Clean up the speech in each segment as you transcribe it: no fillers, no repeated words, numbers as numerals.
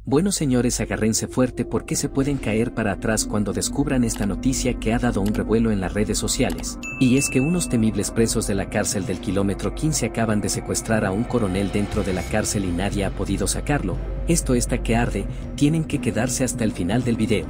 Bueno señores, agárrense fuerte porque se pueden caer para atrás cuando descubran esta noticia que ha dado un revuelo en las redes sociales. Y es que unos temibles presos de la cárcel del kilómetro 15 acaban de secuestrar a un coronel dentro de la cárcel y nadie ha podido sacarlo. Esto está que arde, tienen que quedarse hasta el final del video.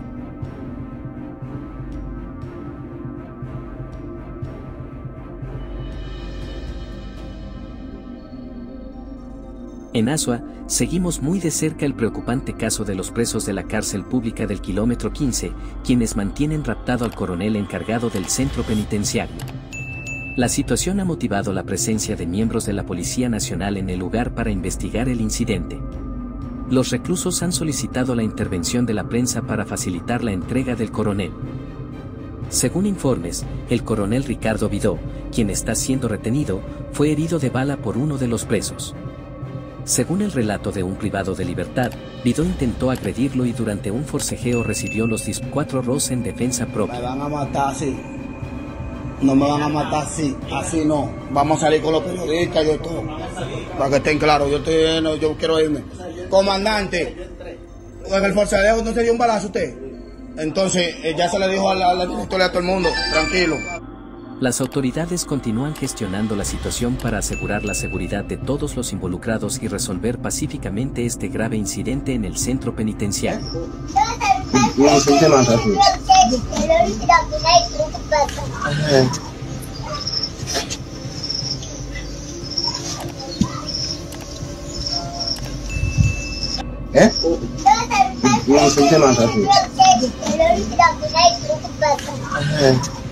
En Azua, seguimos muy de cerca el preocupante caso de los presos de la cárcel pública del kilómetro 15, quienes mantienen raptado al coronel encargado del centro penitenciario. La situación ha motivado la presencia de miembros de la Policía Nacional en el lugar para investigar el incidente. Los reclusos han solicitado la intervención de la prensa para facilitar la entrega del coronel. Según informes, el coronel Ricardo Vidó, quien está siendo retenido, fue herido de bala por uno de los presos. Según el relato de un privado de libertad, Vidó intentó agredirlo y durante un forcejeo recibió los 4 ROS en defensa propia. Me van a matar así. No me van a matar así. Así no. Vamos a salir con los periodistas, yo todo. Para que estén claros, yo quiero irme. Comandante, en el forcejeo no se dio un balazo usted. Entonces, ya se le dijo a la directora y a todo el mundo, tranquilo. Las autoridades continúan gestionando la situación para asegurar la seguridad de todos los involucrados y resolver pacíficamente este grave incidente en el centro penitenciario. ¿Eh?